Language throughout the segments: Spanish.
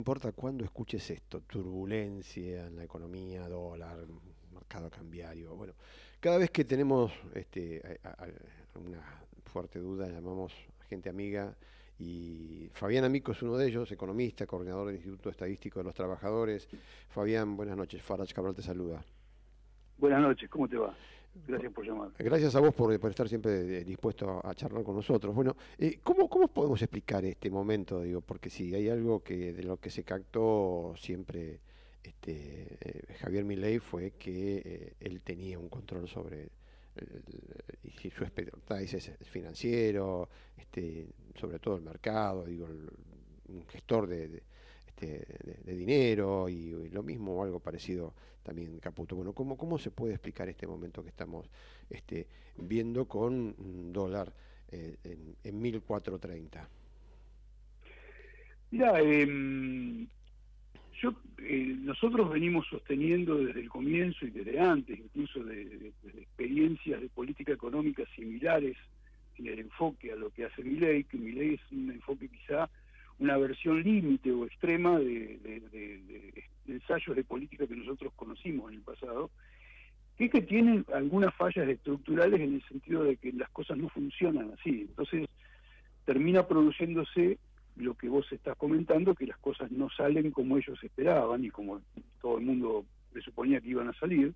importa cuándo escuches esto, turbulencia en la economía, dólar, mercado cambiario. Bueno, cada vez que tenemos una fuerte duda, llamamos a gente amiga y Fabián Amico es uno de ellos, economista, coordinador del Instituto Estadístico de los Trabajadores. Fabián, buenas noches. Farage Cabral te saluda. Buenas noches, ¿cómo te va? Gracias por llamar. Gracias a vos por estar siempre dispuesto a charlar con nosotros. Bueno, ¿cómo podemos explicar este momento? Digo, porque si hay algo que de lo que se captó siempre Javier Milei fue que él tenía un control sobre y si su expertise es financiero, sobre todo el mercado, digo, un gestor de dinero y lo mismo o algo parecido también Caputo. Bueno, ¿cómo se puede explicar este momento que estamos viendo con un dólar en 1430? Mira, nosotros venimos sosteniendo desde el comienzo y desde antes, incluso de experiencias de política económica similares en el enfoque a lo que hace Milei, que Milei es un enfoque quizá una versión límite o extrema de ensayos de política que nosotros conocimos en el pasado, que es que tienen algunas fallas estructurales en el sentido de que las cosas no funcionan así. Entonces termina produciéndose lo que vos estás comentando, que las cosas no salen como ellos esperaban y como todo el mundo presuponía que iban a salir.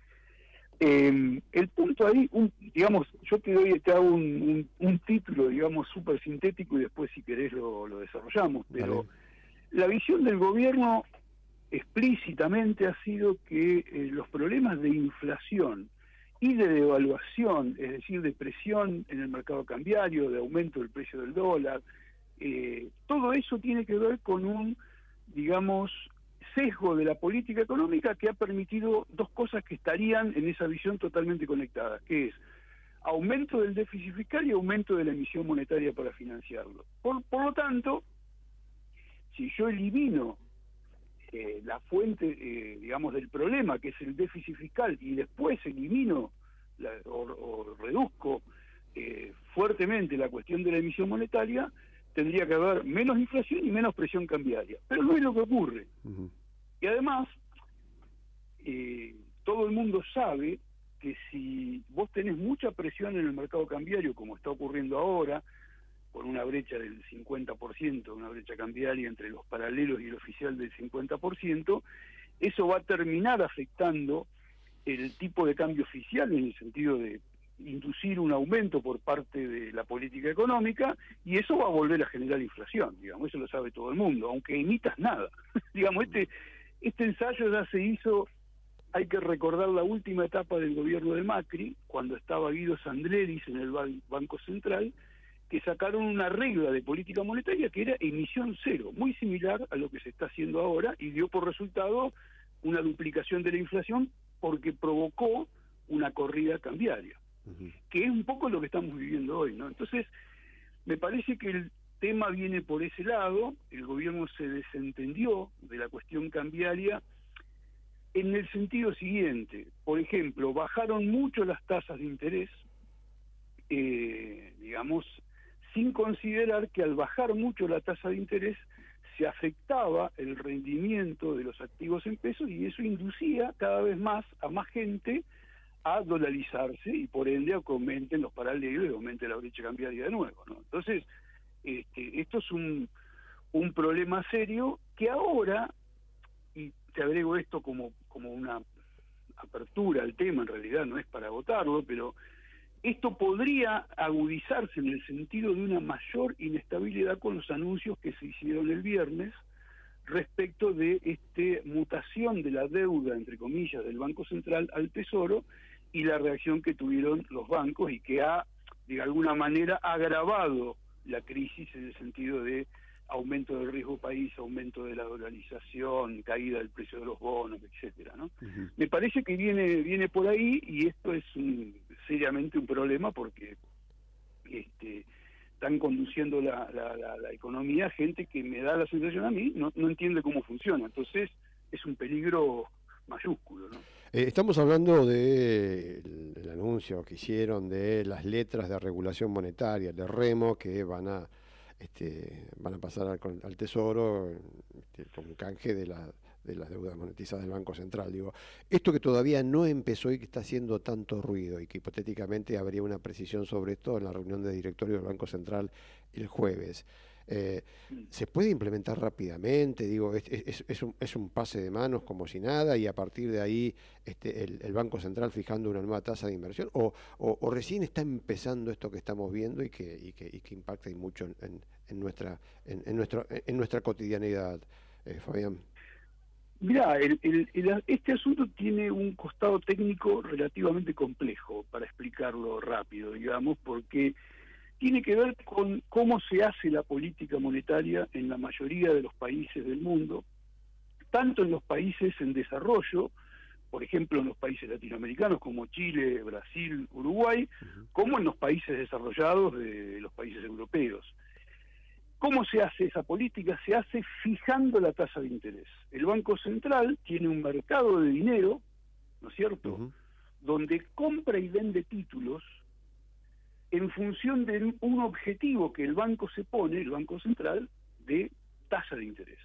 El punto ahí, digamos, yo te hago un título, digamos, súper sintético y después si querés lo desarrollamos, Dale. pero la visión del gobierno explícitamente ha sido que los problemas de inflación y de devaluación, es decir, de presión en el mercado cambiario, de aumento del precio del dólar, todo eso tiene que ver con un, digamos, sesgo de la política económica que ha permitido dos cosas que estarían en esa visión totalmente conectadas, que es aumento del déficit fiscal y aumento de la emisión monetaria para financiarlo. Por lo tanto, si yo elimino la fuente, digamos, del problema, que es el déficit fiscal, y después elimino o reduzco fuertemente la cuestión de la emisión monetaria, tendría que haber menos inflación y menos presión cambiaria. Pero no es lo que ocurre. Ujú. Y además, todo el mundo sabe que si vos tenés mucha presión en el mercado cambiario, como está ocurriendo ahora, con una brecha del 50%, una brecha cambiaria entre los paralelos y el oficial del 50%, eso va a terminar afectando el tipo de cambio oficial en el sentido de inducir un aumento por parte de la política económica y eso va a volver a generar inflación, digamos, eso lo sabe todo el mundo, aunque emitas nada. Digamos, este ensayo ya se hizo, hay que recordar la última etapa del gobierno de Macri, cuando estaba Guido Sandleris en el Banco Central, que sacaron una regla de política monetaria que era emisión cero, muy similar a lo que se está haciendo ahora, y dio por resultado una duplicación de la inflación porque provocó una corrida cambiaria, Ujú. que es un poco lo que estamos viviendo hoy, ¿no? Entonces, me parece que el tema viene por ese lado, el gobierno se desentendió de la cuestión cambiaria en el sentido siguiente, por ejemplo, bajaron mucho las tasas de interés, digamos, sin considerar que al bajar mucho la tasa de interés se afectaba el rendimiento de los activos en pesos y eso inducía cada vez más a más gente a dolarizarse y por ende a que aumenten los paralelos y aumente la brecha cambiaria de nuevo, ¿no? Entonces, esto es un problema serio que ahora, y te agrego esto como una apertura al tema, en realidad no es para agotarlo, pero esto podría agudizarse en el sentido de una mayor inestabilidad con los anuncios que se hicieron el viernes respecto de mutación de la deuda, entre comillas, del Banco Central al Tesoro y la reacción que tuvieron los bancos y que ha, de alguna manera, agravado la crisis en el sentido de aumento del riesgo país, aumento de la dolarización, caída del precio de los bonos, etcétera, ¿no? Ujú. Me parece que viene por ahí y esto es seriamente un problema porque están conduciendo la economía gente que me da la sensación a mí no entiende cómo funciona, entonces es un peligro mayúsculo, ¿no? Estamos hablando del anuncio que hicieron de las letras de regulación monetaria, de remo, que van a pasar al Tesoro, un canje de las deudas monetizadas del Banco Central. Digo, esto que todavía no empezó y que está haciendo tanto ruido y que hipotéticamente habría una precisión sobre esto en la reunión de directorio del Banco Central el jueves. ¿Se puede implementar rápidamente? Digo, es un pase de manos como si nada y a partir de ahí el Banco Central fijando una nueva tasa de inversión o recién está empezando esto que estamos viendo y que impacta y mucho en nuestra cotidianidad, Fabián. Mirá, este asunto tiene un costado técnico relativamente complejo, para explicarlo rápido, digamos, porque tiene que ver con cómo se hace la política monetaria en la mayoría de los países del mundo, tanto en los países en desarrollo, por ejemplo en los países latinoamericanos como Chile, Brasil, Uruguay, como en los países desarrollados de los países europeos. ¿Cómo se hace esa política? Se hace fijando la tasa de interés. El Banco Central tiene un mercado de dinero, ¿no es cierto?, donde compra y vende títulos en función de un objetivo que el banco se pone, el Banco Central, de tasa de interés.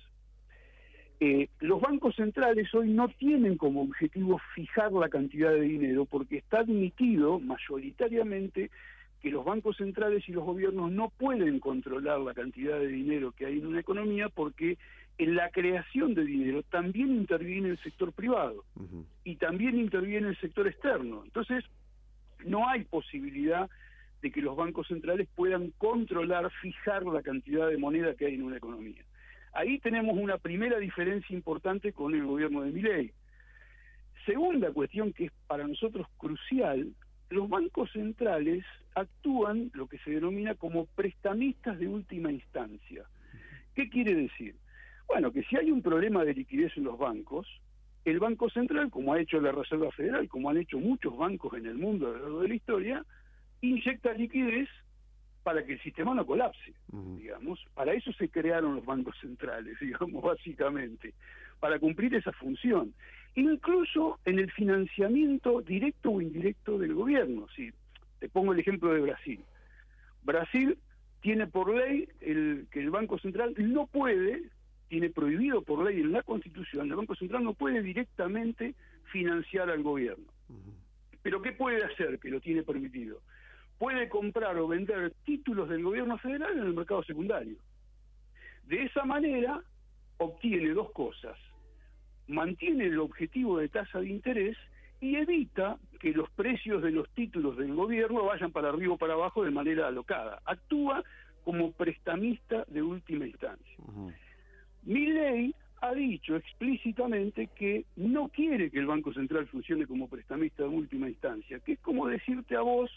Los bancos centrales hoy no tienen como objetivo fijar la cantidad de dinero porque está admitido mayoritariamente que los bancos centrales y los gobiernos no pueden controlar la cantidad de dinero que hay en una economía porque en la creación de dinero también interviene el sector privado y también interviene el sector externo. Entonces, no hay posibilidad de que los bancos centrales puedan controlar, fijar la cantidad de moneda que hay en una economía. Ahí tenemos una primera diferencia importante con el gobierno de Milei. Segunda cuestión que es para nosotros crucial, los bancos centrales actúan lo que se denomina como prestamistas de última instancia. ¿Qué quiere decir? Bueno, que si hay un problema de liquidez en los bancos, el Banco Central, como ha hecho la Reserva Federal, como han hecho muchos bancos en el mundo a lo largo de la historia, inyecta liquidez para que el sistema no colapse, digamos. Para eso se crearon los bancos centrales, digamos, básicamente, para cumplir esa función. Incluso en el financiamiento directo o indirecto del gobierno. Si te pongo el ejemplo de Brasil. Brasil tiene por ley que el Banco Central no puede, tiene prohibido por ley en la Constitución, el Banco Central no puede directamente financiar al gobierno. Pero ¿qué puede hacer que lo tiene permitido? Puede comprar o vender títulos del gobierno federal en el mercado secundario. De esa manera obtiene dos cosas: mantiene el objetivo de tasa de interés y evita que los precios de los títulos del gobierno vayan para arriba o para abajo de manera alocada. Actúa como prestamista de última instancia. Milei ha dicho explícitamente que no quiere que el Banco Central funcione como prestamista de última instancia, que es como decirte a vos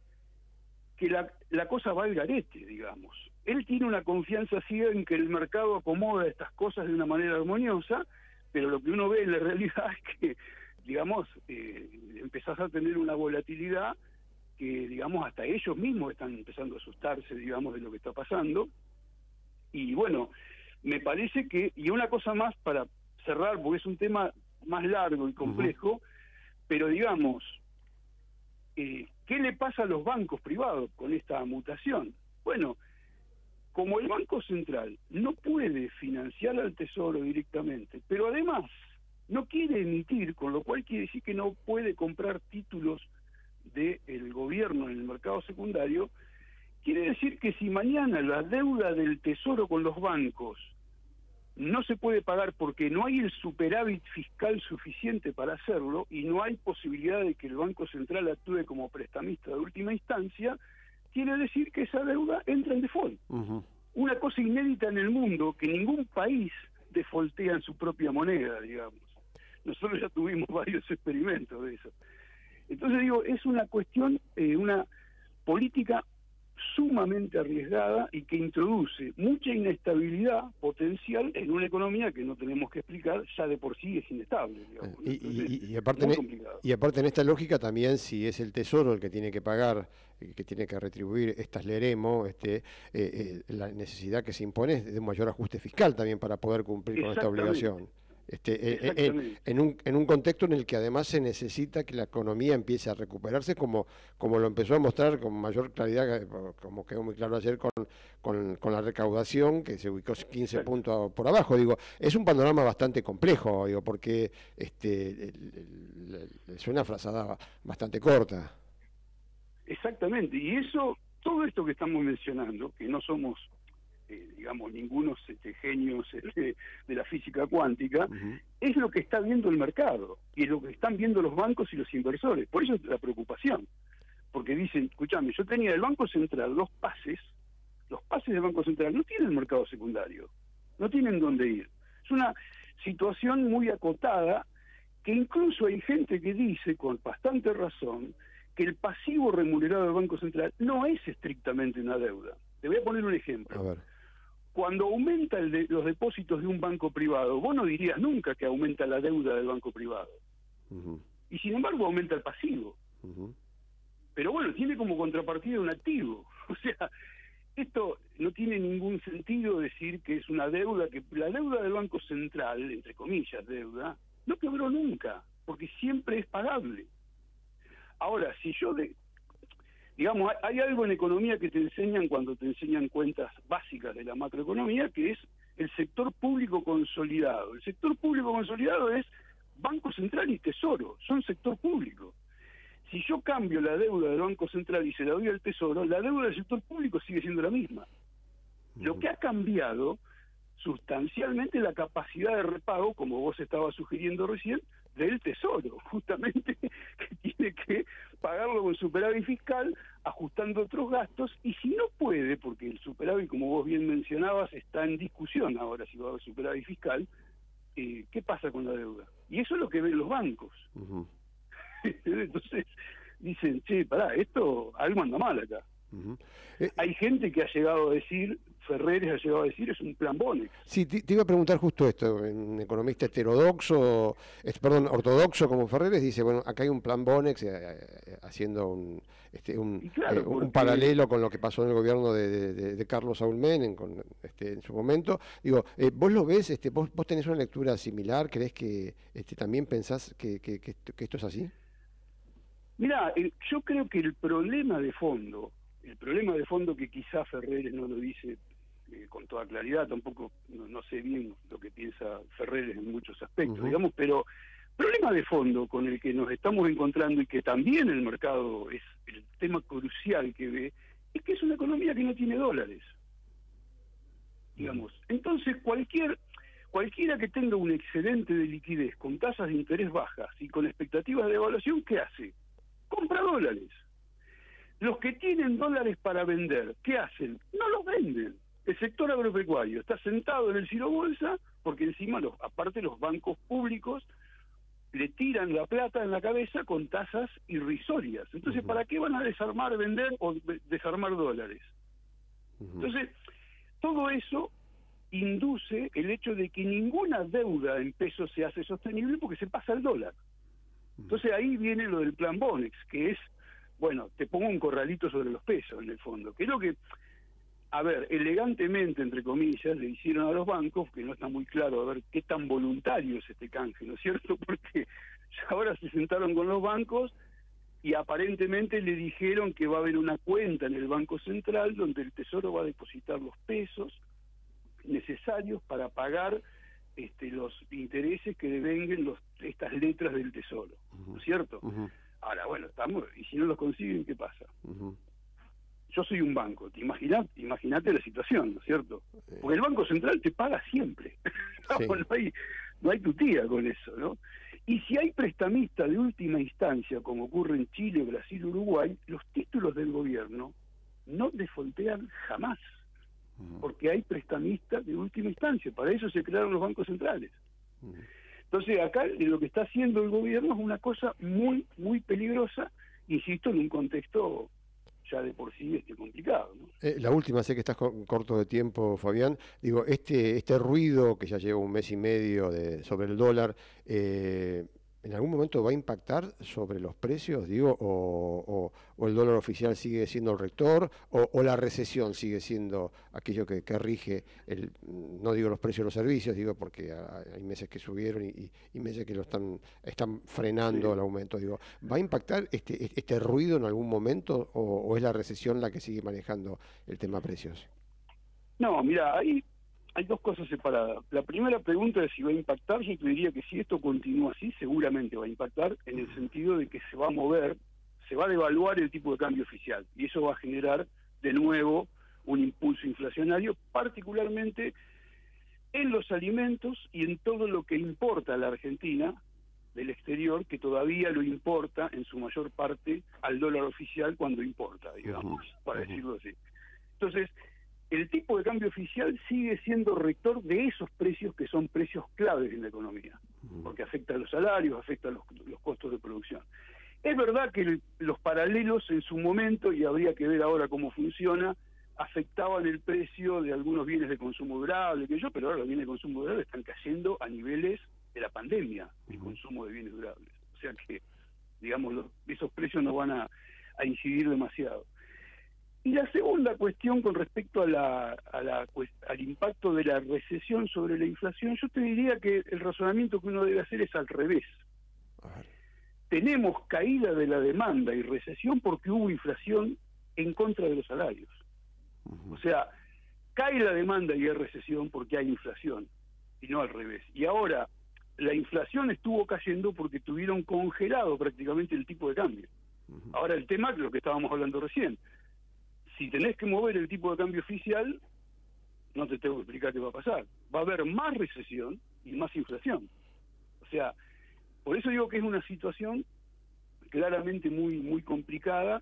que la cosa va al garete, digamos. Él tiene una confianza ciega en que el mercado acomoda estas cosas de una manera armoniosa, pero lo que uno ve en la realidad es que, digamos, empezás a tener una volatilidad que, digamos, hasta ellos mismos están empezando a asustarse, digamos, de lo que está pasando. Y bueno, me parece que, y una cosa más para cerrar, porque es un tema más largo y complejo, pero digamos, ¿qué le pasa a los bancos privados con esta mutación? Bueno, como el Banco Central no puede financiar al Tesoro directamente, pero además no quiere emitir, con lo cual quiere decir que no puede comprar títulos del gobierno en el mercado secundario, quiere decir que si mañana la deuda del Tesoro con los bancos no se puede pagar porque no hay el superávit fiscal suficiente para hacerlo y no hay posibilidad de que el Banco Central actúe como prestamista de última instancia, quiere decir que esa deuda entra en default. Una cosa inédita en el mundo, que ningún país defaultea en su propia moneda, digamos. Nosotros ya tuvimos varios experimentos de eso. Entonces digo, es una cuestión, una política sumamente arriesgada y que introduce mucha inestabilidad potencial en una economía que no tenemos que explicar, ya de por sí es inestable, digamos. Y aparte en esta lógica también, si es el Tesoro el que tiene que pagar, que tiene que retribuir estas Leremo, la necesidad que se impone es de un mayor ajuste fiscal también para poder cumplir con esta obligación. En un contexto en el que además se necesita que la economía empiece a recuperarse como lo empezó a mostrar con mayor claridad, como quedó muy claro ayer con la recaudación que se ubicó 15 Exacto. puntos por abajo. Digo, es un panorama bastante complejo, digo, porque es una frazada bastante corta. Exactamente, y eso, todo esto que estamos mencionando, que no somos, digamos, ningunos genios de la física cuántica, Ujú. es lo que está viendo el mercado, y es lo que están viendo los bancos y los inversores. Por eso es la preocupación, porque dicen, escúchame, yo tenía del Banco Central los pases del Banco Central no tienen mercado secundario, no tienen dónde ir. Es una situación muy acotada, que incluso hay gente que dice, con bastante razón, que el pasivo remunerado del Banco Central no es estrictamente una deuda. Te voy a poner un A ejemplo. ver. Cuando aumenta los depósitos de un banco privado, vos no dirías nunca que aumenta la deuda del banco privado. Ujú, Y sin embargo aumenta el pasivo. ujú, Pero bueno, tiene como contrapartida un activo. O sea, esto no tiene ningún sentido decir que es una deuda, que la deuda del Banco Central, entre comillas deuda, no quebró nunca, porque siempre es pagable. Ahora, si yo digamos, hay algo en economía que te enseñan cuando te enseñan cuentas básicas de la macroeconomía, que es el sector público consolidado. El sector público consolidado es Banco Central y Tesoro, son sector público. Si yo cambio la deuda del Banco Central y se la doy al Tesoro, la deuda del sector público sigue siendo la misma. Lo ujú, que ha cambiado sustancialmente la capacidad de repago, como vos estabas sugiriendo recién, del Tesoro, justamente que tiene que pagarlo con superávit fiscal, ajustando otros gastos, y si no puede, porque el superávit, como vos bien mencionabas, está en discusión ahora si va a haber superávit fiscal, ¿qué pasa con la deuda? Y eso es lo que ven los bancos. ujú, Entonces dicen, che, pará, esto, algo anda mal acá. ujú. Eh, Hay gente que ha llegado a decir, Ferreres ha llegado a decir, es un plan Bonex. Sí, te iba a preguntar justo esto. Un economista heterodoxo, perdón, ortodoxo como Ferreres dice, bueno, acá hay un plan Bonex haciendo Y claro, un porque, paralelo con lo que pasó en el gobierno de Carlos Saúl Menem en su momento. Digo, ¿vos lo ves? ¿Vos tenés una lectura similar? ¿Crees que también pensás que esto es así? mira, yo creo que el problema de fondo que quizá Ferreres no lo dice con toda claridad, tampoco no sé bien lo que piensa Ferreres en muchos aspectos, Ujú, digamos, pero problema de fondo con el que nos estamos encontrando y que también el mercado es el tema crucial que ve, es que es una economía que no tiene dólares, ujú, digamos. Entonces cualquiera que tenga un excedente de liquidez con tasas de interés bajas y con expectativas de evaluación, ¿qué hace? Compra dólares. Los que tienen dólares para vender, ¿qué hacen? No los venden. El sector agropecuario está sentado en el Ciro Bolsa porque encima, aparte los bancos públicos, le tiran la plata en la cabeza con tasas irrisorias. Entonces, ujú, ¿para qué van a desarmar, vender o desarmar dólares? ujú, Entonces, todo eso induce el hecho de que ninguna deuda en pesos se hace sostenible porque se pasa al dólar. ujú, Entonces ahí viene lo del plan Bonex, que es, bueno, te pongo un corralito sobre los pesos en el fondo, que es lo que, a ver, elegantemente, entre comillas, le hicieron a los bancos, que no está muy claro a ver qué tan voluntario es este canje, ¿no es cierto? Porque ahora se sentaron con los bancos y aparentemente le dijeron que va a haber una cuenta en el Banco Central donde el Tesoro va a depositar los pesos necesarios para pagar los intereses que devenguen estas letras del Tesoro, ¿no ujú, es cierto? ujú, Ahora, bueno, estamos, y si no los consiguen, ¿qué pasa? ujú. Yo soy un banco, imaginate la situación, ¿no es cierto? Porque el Banco Central te paga siempre, Sí. no hay tutía con eso, ¿no? Y si hay prestamista de última instancia, como ocurre en Chile, Brasil, Uruguay, los títulos del gobierno no defoltean jamás, Ujú, porque hay prestamistas de última instancia, para eso se crearon los bancos centrales. ujú. Entonces acá lo que está haciendo el gobierno es una cosa muy, muy peligrosa, insisto, en un contexto ya de por sí complicado, ¿no? La última, sé que estás corto de tiempo, Fabián. Digo, este ruido que ya lleva un mes y medio sobre el dólar, ¿en algún momento va a impactar sobre los precios? Digo, o el dólar oficial sigue siendo el rector, o la recesión sigue siendo aquello que rige no digo los precios de los servicios, digo porque hay meses que subieron y meses que están frenando el Sí. aumento. Digo, ¿va a impactar este ruido en algún momento o es la recesión la que sigue manejando el tema precios? No, mira, hay dos cosas separadas. La primera pregunta es si va a impactar. Yo te diría que si esto continúa así, seguramente va a impactar en el sentido de que se va a mover, se va a devaluar el tipo de cambio oficial y eso va a generar de nuevo un impulso inflacionario, particularmente en los alimentos y en todo lo que importa a la Argentina del exterior, que todavía lo importa en su mayor parte al dólar oficial cuando importa, digamos, para decirlo así. Entonces, el tipo de cambio oficial sigue siendo rector de esos precios que son precios claves en la economía, porque afecta a los salarios, afecta a los costos de producción. Es verdad que los paralelos en su momento, y habría que ver ahora cómo funciona, afectaban el precio de algunos bienes de consumo durable, pero ahora los bienes de consumo durable están cayendo a niveles de la pandemia, el consumo de bienes durables. O sea que, digamos, esos precios no van a incidir demasiado. Y la segunda cuestión con respecto al impacto de la recesión sobre la inflación, yo te diría que el razonamiento que uno debe hacer es al revés. Tenemos caída de la demanda y recesión porque hubo inflación en contra de los salarios. O sea, cae la demanda y hay recesión porque hay inflación, y no al revés. Y ahora, la inflación estuvo cayendo porque tuvieron congelado prácticamente el tipo de cambio. Ahora el tema es lo que estábamos hablando recién. Si tenés que mover el tipo de cambio oficial, no te tengo que explicar qué va a pasar. Va a haber más recesión y más inflación. O sea, por eso digo que es una situación claramente muy complicada,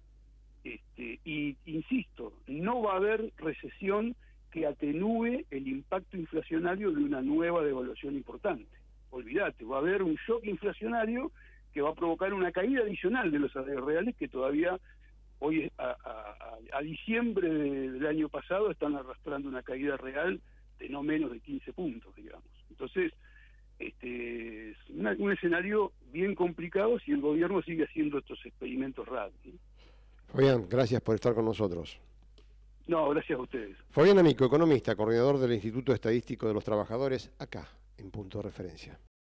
y insisto, no va a haber recesión que atenúe el impacto inflacionario de una nueva devaluación importante. Olvídate, va a haber un shock inflacionario que va a provocar una caída adicional de los salarios reales que todavía hoy a diciembre del año pasado están arrastrando una caída real de no menos de 15 puntos, digamos. Entonces, es un escenario bien complicado si el gobierno sigue haciendo estos experimentos raros, ¿no? Fabián, gracias por estar con nosotros. No, gracias a ustedes. Fabián Amico, economista, coordinador del Instituto Estadístico de los Trabajadores, acá, en Punto de Referencia.